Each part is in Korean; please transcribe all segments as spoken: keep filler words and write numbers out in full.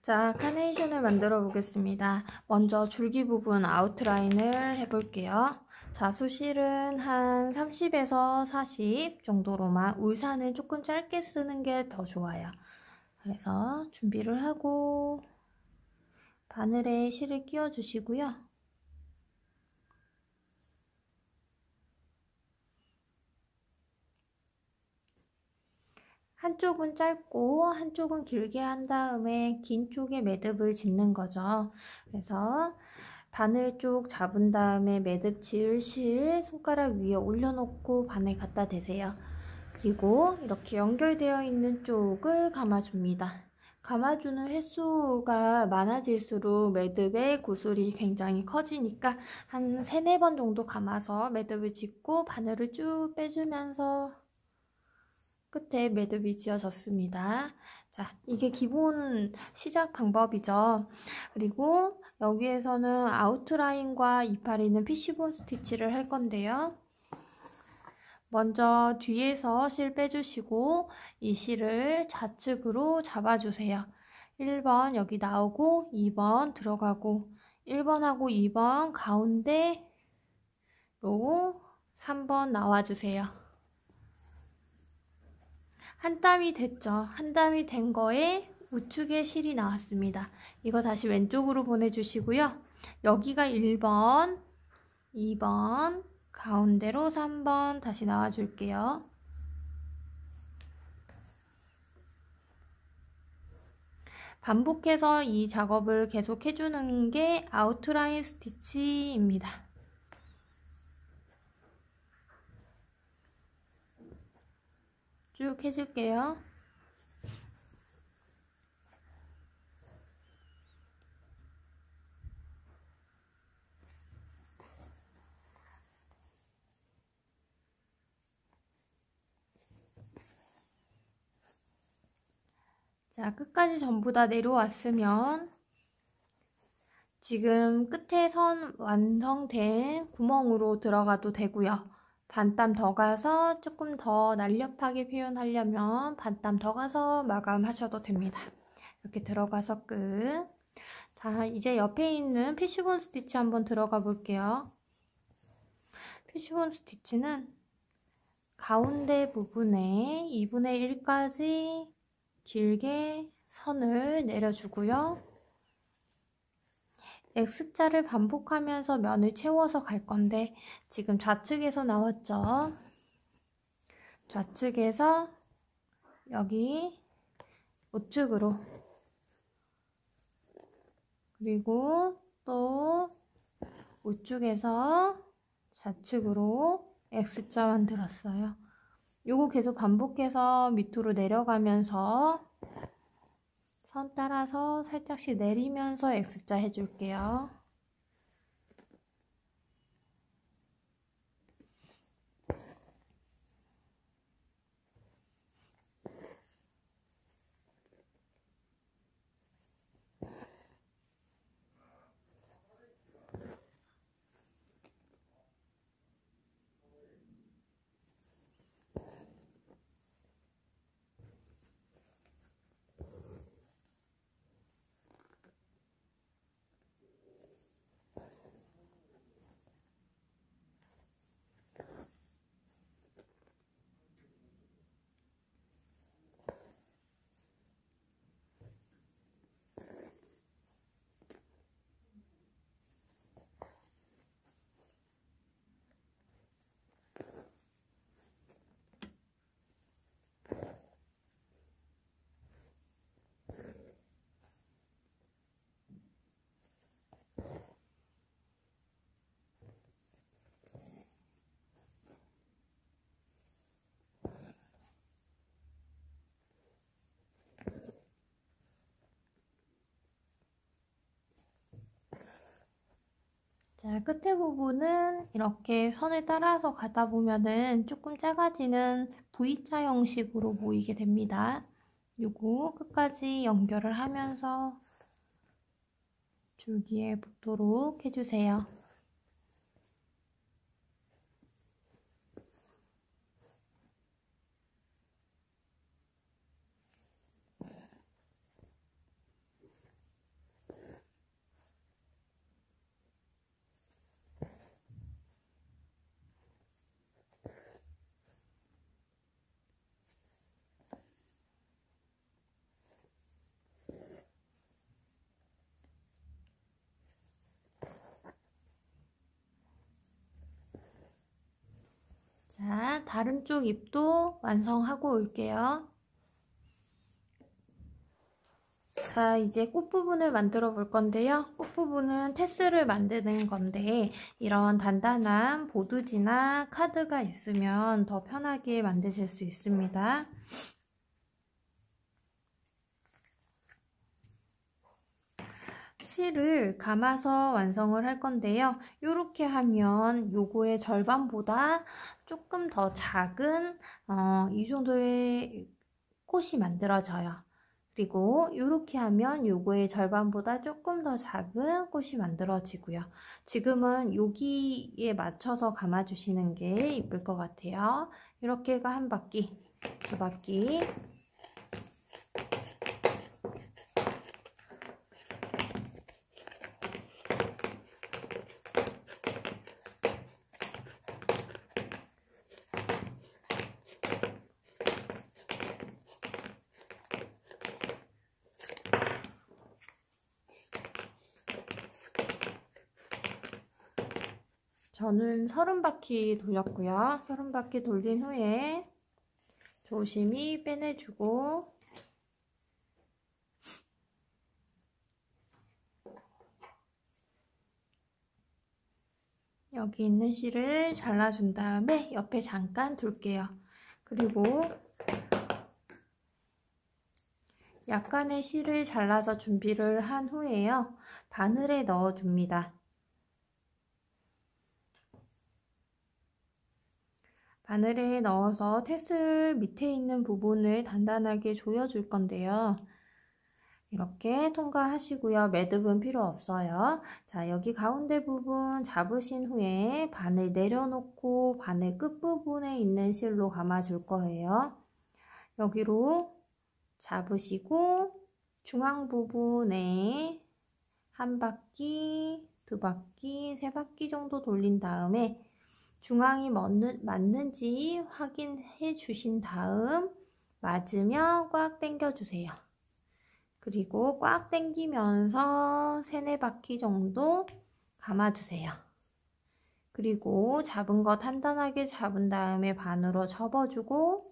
자, 카네이션을 만들어 보겠습니다. 먼저 줄기 부분 아웃라인을 해볼게요. 자, 수실은 한 삼십에서 사십 정도로만, 울산은 조금 짧게 쓰는 게 더 좋아요. 그래서 준비를 하고 바늘에 실을 끼워 주시고요. 한쪽은 짧고 한쪽은 길게 한 다음에 긴 쪽에 매듭을 짓는 거죠. 그래서 바늘 쪽 잡은 다음에 매듭 지을 실 손가락 위에 올려놓고 바늘 갖다 대세요. 그리고 이렇게 연결되어 있는 쪽을 감아줍니다. 감아주는 횟수가 많아질수록 매듭의 구슬이 굉장히 커지니까 한 세네 번 정도 감아서 매듭을 짓고 바늘을 쭉 빼주면서 끝에 매듭이 지어졌습니다. 자, 이게 기본 시작 방법이죠. 그리고 여기에서는 아웃라인과 이파리는 피쉬본 스티치를 할 건데요. 먼저 뒤에서 실 빼주시고 이 실을 좌측으로 잡아주세요. 일 번 여기 나오고 이 번 들어가고 일 번하고 이 번 가운데로 삼 번 나와주세요. 한 땀이 됐죠. 한 땀이 된 거에 우측에 실이 나왔습니다. 이거 다시 왼쪽으로 보내주시고요. 여기가 일 번, 이 번, 가운데로 삼 번 다시 나와줄게요. 반복해서 이 작업을 계속 해주는 게 아웃라인 스티치입니다. 쭉 해줄게요. 자, 끝까지 전부 다 내려왔으면 지금 끝에 선 완성된 구멍으로 들어가도 되고요. 반땀 더 가서 조금 더 날렵하게 표현하려면 반땀 더 가서 마감하셔도 됩니다. 이렇게 들어가서 끝. 자, 이제 옆에 있는 피쉬본 스티치 한번 들어가 볼게요. 피쉬본 스티치는 가운데 부분에 이분의 일까지 길게 선을 내려주고요. X자를 반복하면서 면을 채워서 갈 건데 지금 좌측에서 나왔죠. 좌측에서 여기 우측으로, 그리고 또 우측에서 좌측으로 X자 만들었어요. 요거 계속 반복해서 밑으로 내려가면서 선 따라서 살짝씩 내리면서 X자 해줄게요. 자, 끝에 부분은 이렇게 선을 따라서 가다 보면은 조금 작아지는 V자 형식으로 보이게 됩니다. 요거 끝까지 연결을 하면서 줄기에 붙도록 해주세요. 다른 쪽 입도 완성하고 올게요. 자, 이제 꽃부분을 만들어 볼 건데요. 꽃부분은 테스를 만드는 건데 이런 단단한 보드지나 카드가 있으면 더 편하게 만드실 수 있습니다. 실을 감아서 완성을 할 건데요. 이렇게 하면 요거의 절반보다 조금 더 작은 어, 이 정도의 꽃이 만들어져요. 그리고 이렇게 하면 요거의 절반보다 조금 더 작은 꽃이 만들어지고요. 지금은 여기에 맞춰서 감아주시는 게 이쁠 것 같아요. 이렇게가 한 바퀴, 두 바퀴. 저는 서른 바퀴 돌렸고요. 서른 바퀴 돌린 후에 조심히 빼내주고 여기 있는 실을 잘라준 다음에 옆에 잠깐 둘게요. 그리고 약간의 실을 잘라서 준비를 한 후에요. 바늘에 넣어줍니다. 바늘에 넣어서 테슬 밑에 있는 부분을 단단하게 조여줄 건데요. 이렇게 통과하시고요. 매듭은 필요 없어요. 자, 여기 가운데 부분 잡으신 후에 바늘 내려놓고 바늘 끝부분에 있는 실로 감아줄 거예요. 여기로 잡으시고 중앙 부분에 한 바퀴, 두 바퀴, 세 바퀴 정도 돌린 다음에 중앙이 맞는, 맞는지 확인해 주신 다음 맞으면 꽉 당겨 주세요. 그리고 꽉 당기면서 세네 바퀴 정도 감아주세요. 그리고 잡은 거 단단하게 잡은 다음에 반으로 접어주고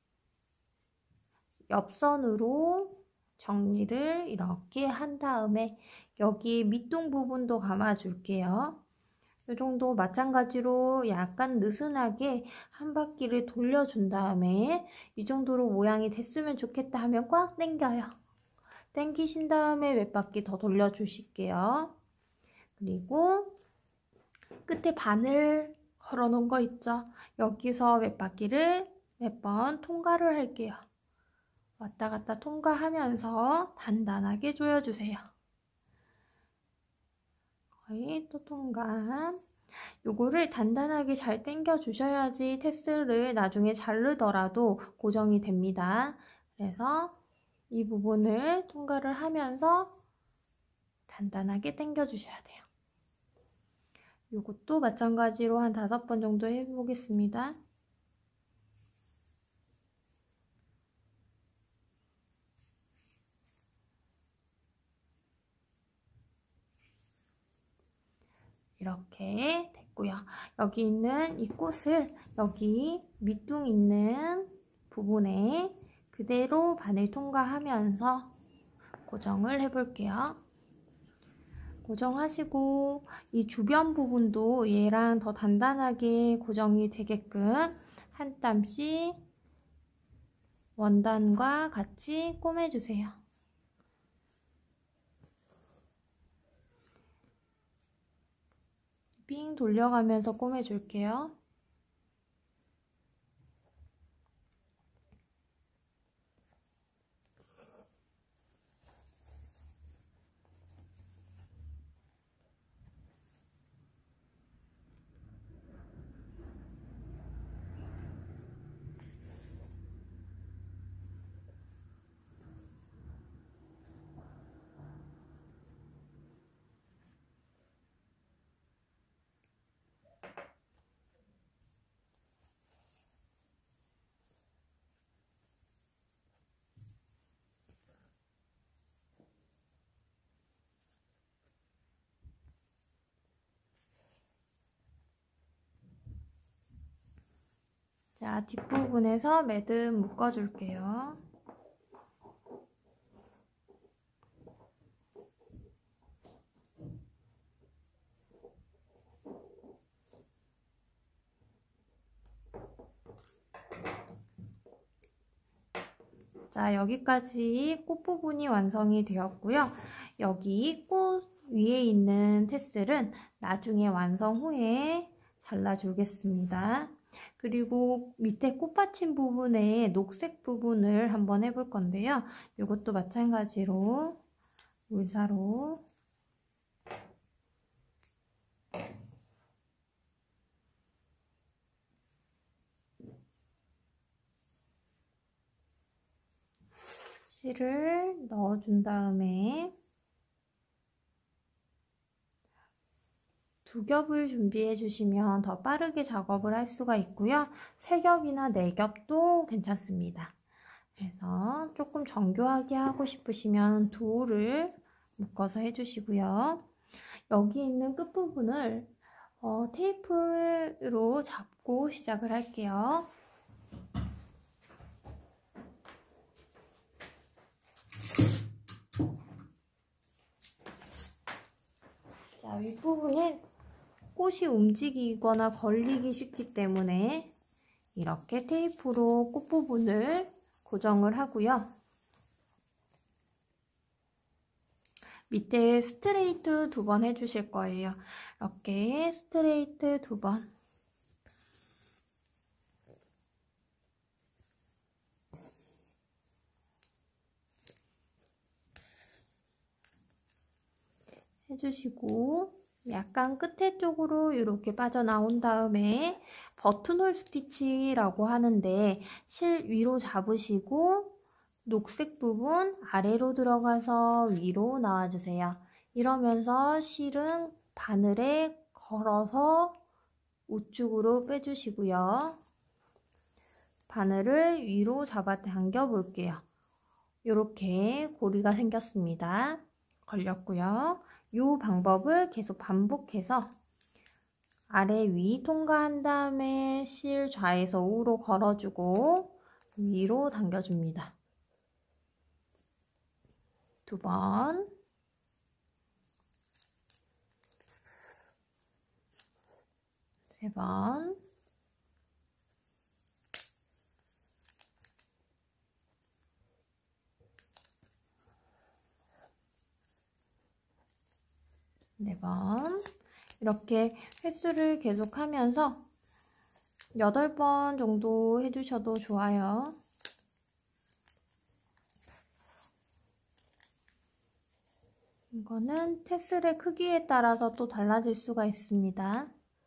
옆선으로 정리를 이렇게 한 다음에 여기 밑동 부분도 감아줄게요. 이 정도 마찬가지로 약간 느슨하게 한 바퀴를 돌려준 다음에 이 정도로 모양이 됐으면 좋겠다 하면 꽉 당겨요. 당기신 다음에 몇 바퀴 더 돌려주실게요. 그리고 끝에 바늘 걸어 놓은 거 있죠? 여기서 몇 바퀴를 몇 번 통과를 할게요. 왔다 갔다 통과하면서 단단하게 조여주세요. 거의 또 통과. 요거를 단단하게 잘 당겨 주셔야지 테슬을 나중에 자르더라도 고정이 됩니다. 그래서 이 부분을 통과를 하면서 단단하게 당겨 주셔야 돼요. 요것도 마찬가지로 한 다섯 번 정도 해보겠습니다. 이렇게 됐고요. 여기 있는 이 꽃을 여기 밑둥 있는 부분에 그대로 바늘 통과하면서 고정을 해볼게요. 고정하시고 이 주변 부분도 얘랑 더 단단하게 고정이 되게끔 한 땀씩 원단과 같이 꼬매주세요. 빙 돌려가면서 꼬매줄게요. 자, 뒷부분에서 매듭 묶어줄게요. 자, 여기까지 꽃 부분이 완성이 되었고요. 여기 꽃 위에 있는 테슬은 나중에 완성 후에 잘라주겠습니다. 그리고 밑에 꽃받침 부분에 녹색 부분을 한번 해볼 건데요. 이것도 마찬가지로 물사로 실을 넣어준 다음에 두 겹을 준비해 주시면 더 빠르게 작업을 할 수가 있고요. 세 겹이나 네 겹도 괜찮습니다. 그래서 조금 정교하게 하고 싶으시면 둘을 묶어서 해주시고요. 여기 있는 끝부분을 어, 테이프로 잡고 시작을 할게요. 자, 윗부분엔 꽃이 움직이거나 걸리기 쉽기 때문에 이렇게 테이프로 꽃 부분을 고정을 하고요. 밑에 스트레이트 두 번 해주실 거예요. 이렇게 스트레이트 두 번. 해주시고 약간 끝에 쪽으로 이렇게 빠져나온 다음에 버튼홀 스티치라고 하는데 실 위로 잡으시고 녹색 부분 아래로 들어가서 위로 나와주세요. 이러면서 실은 바늘에 걸어서 우측으로 빼주시고요. 바늘을 위로 잡아 당겨 볼게요. 이렇게 고리가 생겼습니다. 걸렸고요. 이 방법을 계속 반복해서 아래 위 통과한 다음에 실 좌에서 우로 걸어주고 위로 당겨줍니다. 두 번, 세 번, 네 번. 이렇게 횟수를 계속 하면서 여덟 번 정도 해주셔도 좋아요. 이거는 테슬의 크기에 따라서 또 달라질 수가 있습니다.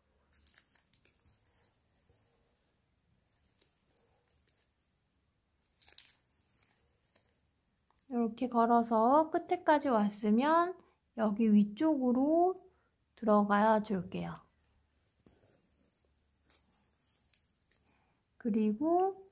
이렇게 걸어서 끝에까지 왔으면 여기 위쪽으로 들어가 줄게요. 그리고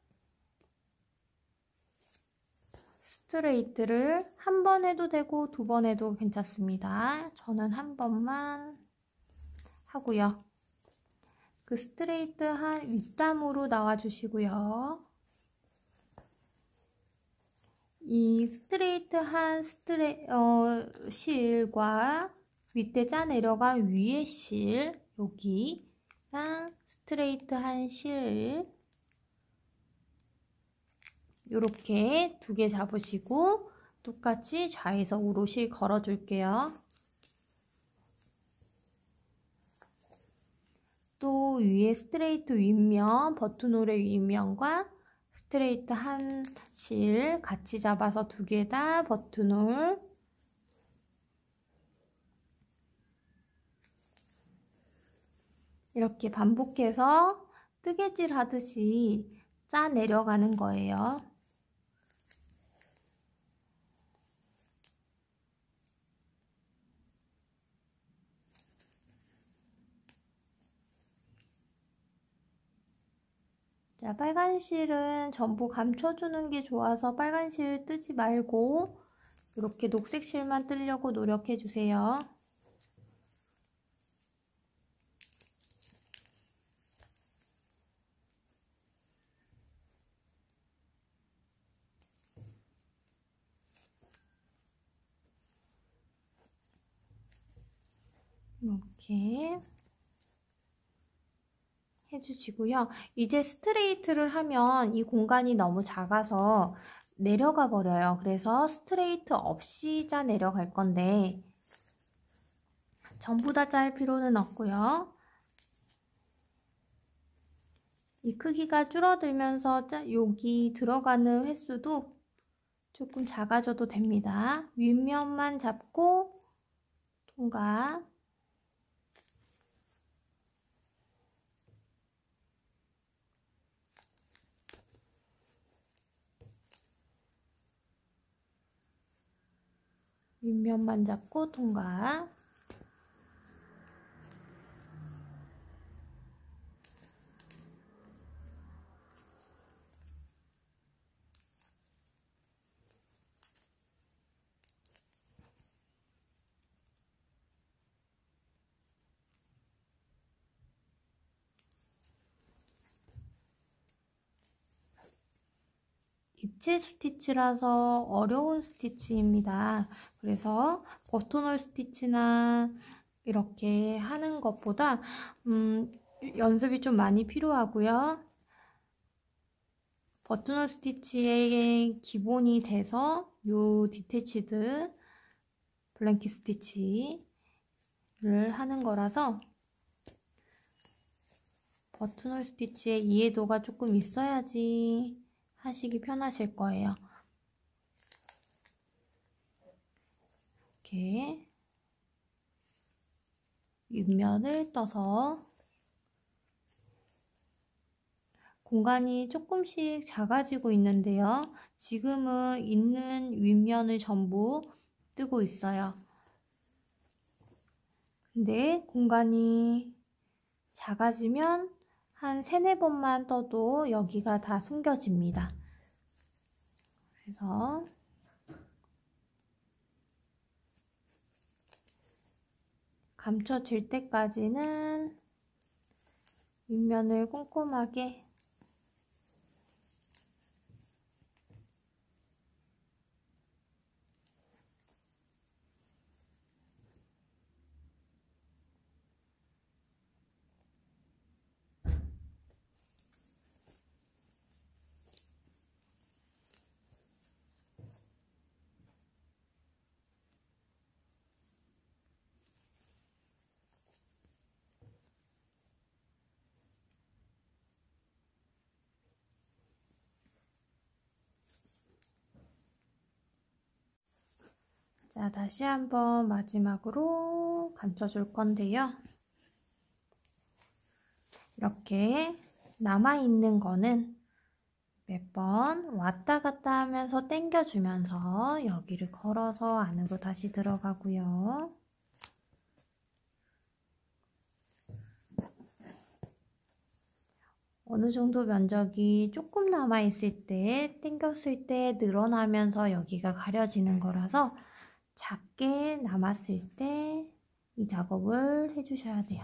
스트레이트를 한 번 해도 되고 두 번 해도 괜찮습니다. 저는 한 번만 하고요. 그 스트레이트 한 윗담으로 나와 주시고요. 이 스트레이트 한 스트레, 어, 실과 밑에 짜 내려간 위에 실, 여기랑 스트레이트 한 실, 요렇게 두 개 잡으시고 똑같이 좌에서 우로 실 걸어 줄게요. 또 위에 스트레이트 윗면, 버튼홀의 윗면과 스트레이트 한 실 같이 잡아서 두 개 다 버튼홀, 이렇게 반복해서 뜨개질 하듯이 짜 내려가는 거예요. 자, 빨간 실은 전부 감춰주는 게 좋아서 빨간 실 뜨지 말고 이렇게 녹색 실만 뜨려고 노력해 주세요. 이렇게 해주시고요. 이제 스트레이트를 하면 이 공간이 너무 작아서 내려가 버려요. 그래서 스트레이트 없이 짜 내려갈 건데 전부 다 짤 필요는 없고요. 이 크기가 줄어들면서 여기 들어가는 횟수도 조금 작아져도 됩니다. 윗면만 잡고 통과. 윗면만 잡고 통과. 입체 스티치라서 어려운 스티치입니다. 그래서 버튼홀 스티치나 이렇게 하는 것보다 음, 연습이 좀 많이 필요하고요. 버튼홀 스티치의 기본이 돼서 요 디테치드 블랭킷 스티치를 하는 거라서 버튼홀 스티치의 이해도가 조금 있어야지 하시기 편하실 거예요. 이렇게 윗면을 떠서 공간이 조금씩 작아지고 있는데요. 지금은 있는 윗면을 전부 뜨고 있어요. 근데 공간이 작아지면 한 세네 번만 떠도 여기가 다 숨겨집니다. 그래서 감춰질 때까지는 윗면을 꼼꼼하게 자, 다시 한번 마지막으로 감춰줄 건데요. 이렇게 남아있는 거는 몇 번 왔다 갔다 하면서 당겨주면서 여기를 걸어서 안으로 다시 들어가고요. 어느 정도 면적이 조금 남아있을 때 당겼을 때 늘어나면서 여기가 가려지는 거라서 작게 남았을 때 이 작업을 해주셔야 돼요.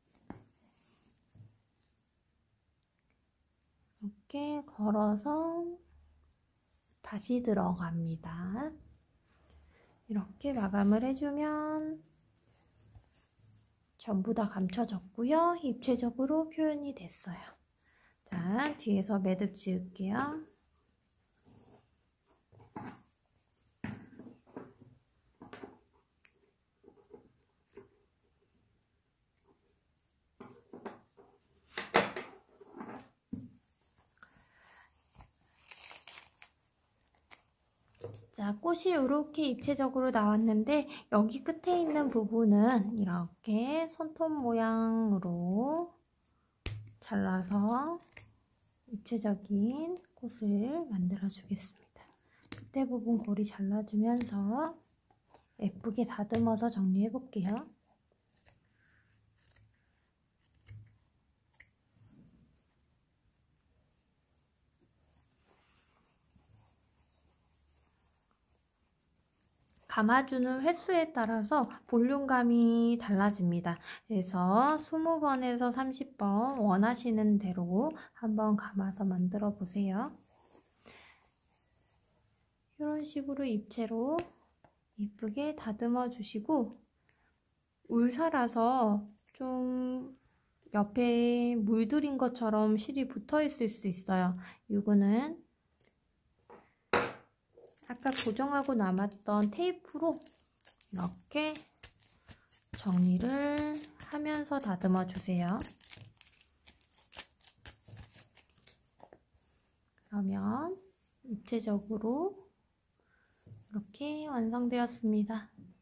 이렇게 걸어서 다시 들어갑니다. 이렇게 마감을 해주면 전부 다 감춰졌고요. 입체적으로 표현이 됐어요. 자, 뒤에서 매듭 지을게요. 자, 꽃이 이렇게 입체적으로 나왔는데 여기 끝에 있는 부분은 이렇게 손톱 모양으로 잘라서 입체적인 꽃을 만들어 주겠습니다. 끝에 부분 고리 잘라주면서 예쁘게 다듬어서 정리해 볼게요. 감아주는 횟수에 따라서 볼륨감이 달라집니다. 그래서 이십 번에서 삼십 번 원하시는 대로 한번 감아서 만들어 보세요. 이런 식으로 입체로 예쁘게 다듬어 주시고 울사라서 좀 옆에 물들인 것처럼 실이 붙어 있을 수 있어요. 이거는 아까 고정하고 남았던 테이프로 이렇게 정리를 하면서 다듬어 주세요. 그러면 입체적으로 이렇게 완성되었습니다.